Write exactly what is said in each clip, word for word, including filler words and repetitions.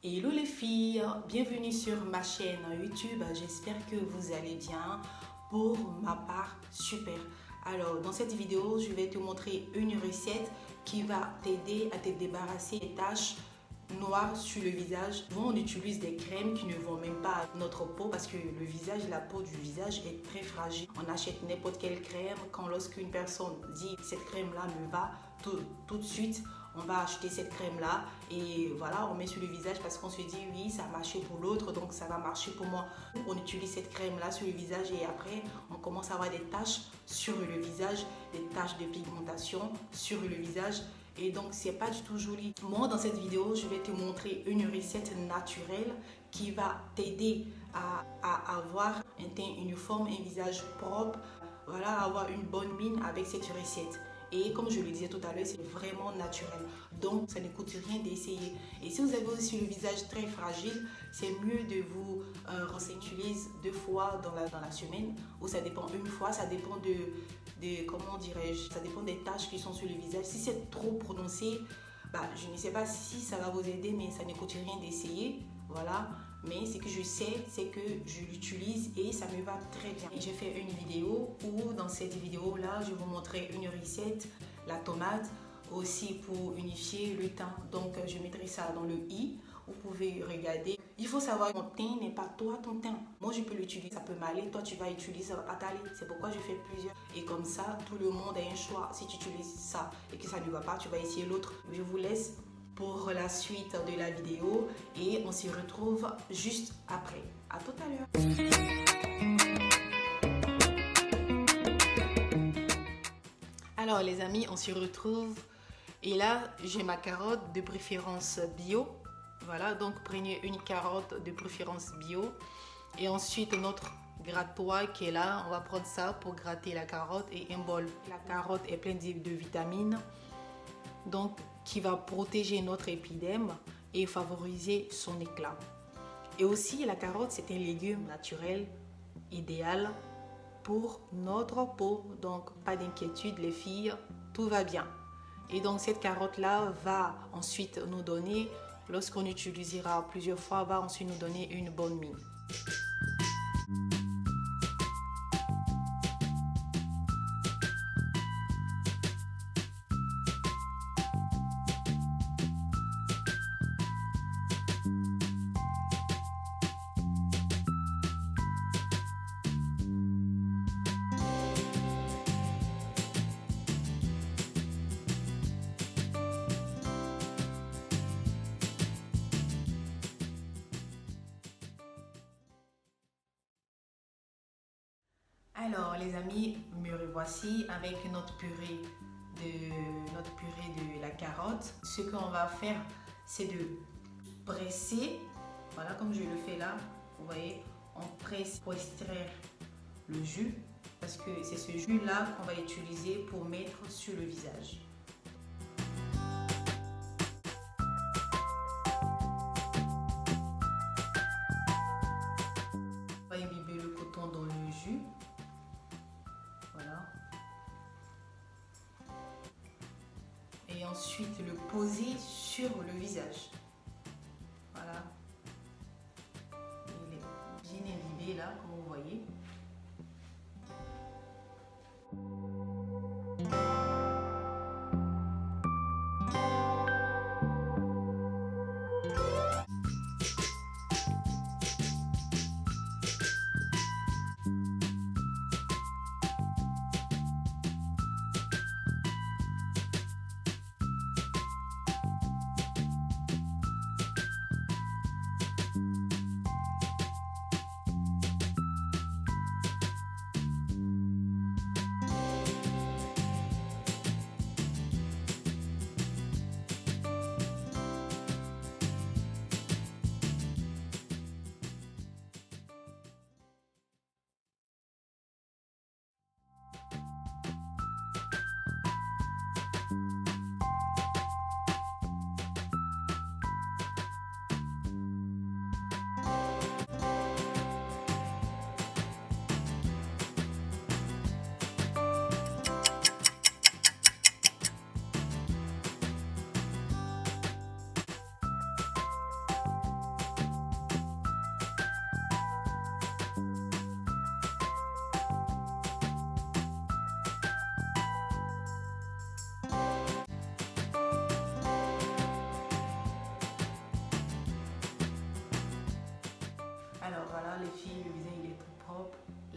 Hello les filles, bienvenue sur ma chaîne YouTube, j'espère que vous allez bien. Pour ma part, super. Alors dans cette vidéo, je vais te montrer une recette qui va t'aider à te débarrasser des taches noires sur le visage. Souvent, on utilise des crèmes qui ne vont même pas à notre peau parce que le visage, la peau du visage est très fragile. On achète n'importe quelle crème. Quand lorsqu'une personne dit cette crème là me va, tout, tout de suite on va acheter cette crème là et voilà, on met sur le visage parce qu'on se dit oui, ça a marché pour l'autre, donc ça va marcher pour moi. On utilise cette crème là sur le visage et après on commence à avoir des taches sur le visage, des taches de pigmentation sur le visage. Et donc c'est pas du tout joli. Moi dans cette vidéo je vais te montrer une recette naturelle qui va t'aider à, à avoir un teint uniforme, un visage propre, voilà, avoir une bonne mine avec cette recette. Et comme je le disais tout à l'heure, c'est vraiment naturel. Donc, ça ne coûte rien d'essayer. Et si vous avez aussi le visage très fragile, c'est mieux de vous euh, renseigner. Utilise deux fois dans la, dans la semaine, ou ça dépend une fois, ça dépend de, de comment dirais-je, ça dépend des taches qui sont sur le visage. Si c'est trop prononcé, bah, je ne sais pas si ça va vous aider, mais ça ne coûte rien d'essayer. Voilà. Mais ce que je sais, c'est que je l'utilise et ça me va très bien. J'ai fait une vidéo où dans cette vidéo-là, je vous montrer une recette, la tomate, aussi pour unifier le teint. Donc, je mettrai ça dans le i. Vous pouvez regarder. Il faut savoir que mon teint n'est pas toi ton teint. Moi, je peux l'utiliser, ça peut m'aller. Toi, tu vas utiliser, ça va pas t'aller. C'est pourquoi je fais plusieurs. Et comme ça, tout le monde a un choix. Si tu utilises ça et que ça ne va pas, tu vas essayer l'autre. Je vous laisse pour la suite de la vidéo et on se retrouve juste après. À tout à l'heure. Alors les amis, on se retrouve et là j'ai ma carotte de préférence bio. Voilà, donc prenez une carotte de préférence bio et ensuite notre grattoir qui est là. On va prendre ça pour gratter la carotte et un bol. La carotte est pleine de vitamines, donc qui va protéger notre épiderme et favoriser son éclat. Et aussi la carotte, c'est un légume naturel idéal pour notre peau, donc pas d'inquiétude les filles, tout va bien. Et donc cette carotte là va ensuite nous donner, lorsqu'on utilisera plusieurs fois, va ensuite nous donner une bonne mine. Alors les amis, me revoici avec notre purée de notre purée de la carotte. Ce qu'on va faire, c'est de presser, voilà comme je le fais là, vous voyez, on presse pour extraire le jus parce que c'est ce jus là qu'on va utiliser pour mettre sur le visage. On va imbiber le coton dans le jus. Voilà. Et ensuite le poser sur le visage. Voilà. Il est bien imbibé là, comme vous voyez.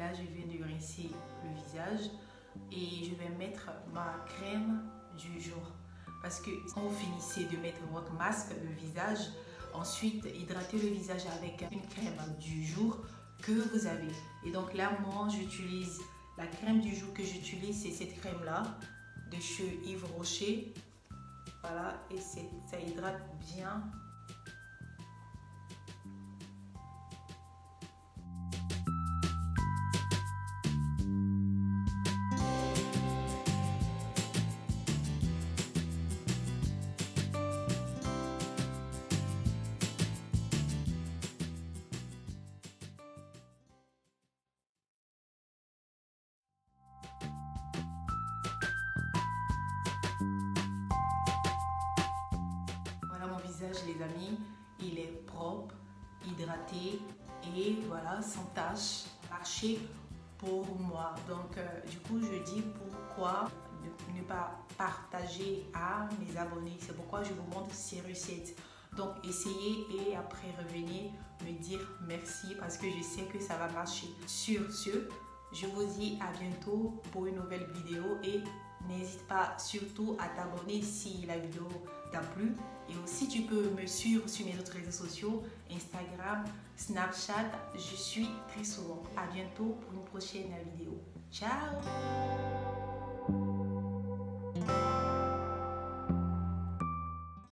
là, je viens de rincer le visage et je vais mettre ma crème du jour. Parce que quand vous finissez de mettre votre masque de visage, ensuite hydratez le visage avec une crème du jour que vous avez. Et donc là, moi, j'utilise la crème du jour que j'utilise, c'est cette crème-là de chez Yves Rocher. Voilà, et ça hydrate bien. Les amis, il est propre, hydraté et voilà, sans tache, marché pour moi. Donc euh, du coup je dis pourquoi ne, ne pas partager à mes abonnés. C'est pourquoi je vous montre ces recettes. Donc essayez et après revenez me dire merci parce que je sais que ça va marcher. Sur ce, je vous dis à bientôt pour une nouvelle vidéo et n'hésite pas surtout à t'abonner si la vidéo t'a plu. Et aussi, tu peux me suivre sur mes autres réseaux sociaux, Instagram, Snapchat. Je suis très souvent. À bientôt pour une prochaine vidéo. Ciao!